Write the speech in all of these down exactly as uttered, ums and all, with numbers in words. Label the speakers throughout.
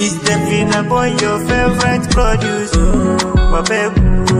Speaker 1: It's the Vina boy, your favorite produce. My baby.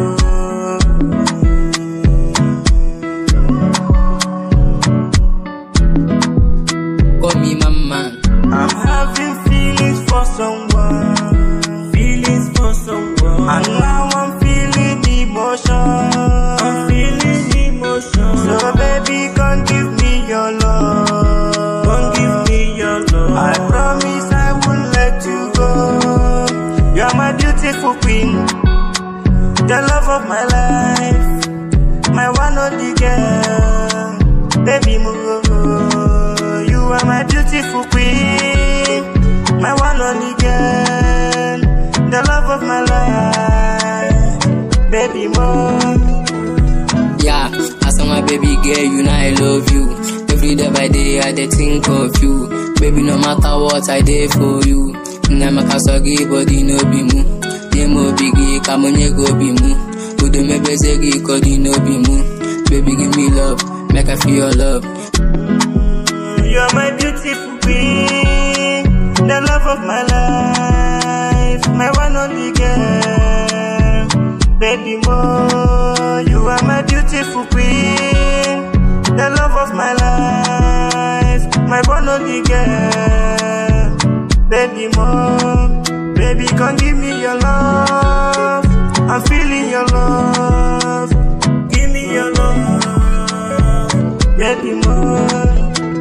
Speaker 2: Call me mama.
Speaker 1: I'm having feelings for someone. Feelings for someone. And now I'm feeling emotion. I'm feeling emotion. So baby, come give me your love. Come give me your love. I promise I won't let you go. You're my beautiful queen, the love of my life, my one only girl. Baby, move. You are my beautiful queen, my one only girl, the love of my life. Baby, move.
Speaker 2: Yeah, as my baby girl, you know I love you. Every day by day I dey think of you. Baby, no matter what I did for you. Nema kasogi body no be mu. Nemo bigi kamonye go be mu. Udo me bezegi kodi no be mu. Baby, give me love, make I feel your love.
Speaker 1: You're my beautiful queen, the love of my life, my one only girl. Baby, more, you are my beautiful queen, the love of my life, my one only girl. Baby, more, baby, come give me your love. I'm feeling your love. Give me your love, baby, more.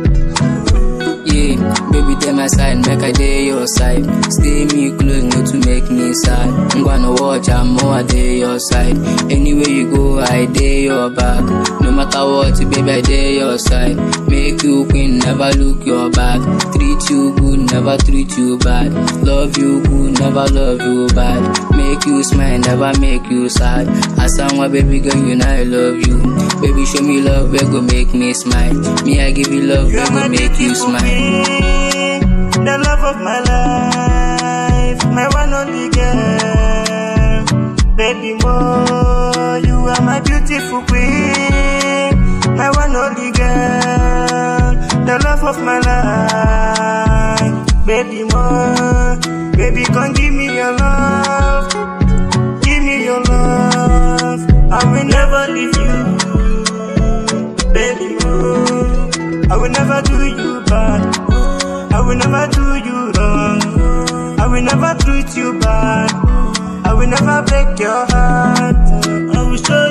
Speaker 2: Baby, dey my side, make I dey your side. Stay me close, not to make me sad. I'm gonna watch, I'm more I dey your side. Anywhere you go, I dey your back. No matter what, baby, I dey your side. Make you queen, never look your back. Treat you good, never treat you bad. Love you good, never love you bad. Make you smile, never make you sad. As I'm a baby girl, you know I love you. Baby, show me love, we go make me smile. Me, I give you love, we go make you smile.
Speaker 1: Queen, the love of my life, my one only girl. Baby, more, you are my beautiful queen, my one only girl, the love of my life. Baby, more, baby, come give me your love, give me your love. I will never leave you, baby, more. I will never do you bad. I will never do you wrong. I will never treat you bad. I will never break your heart. I will show you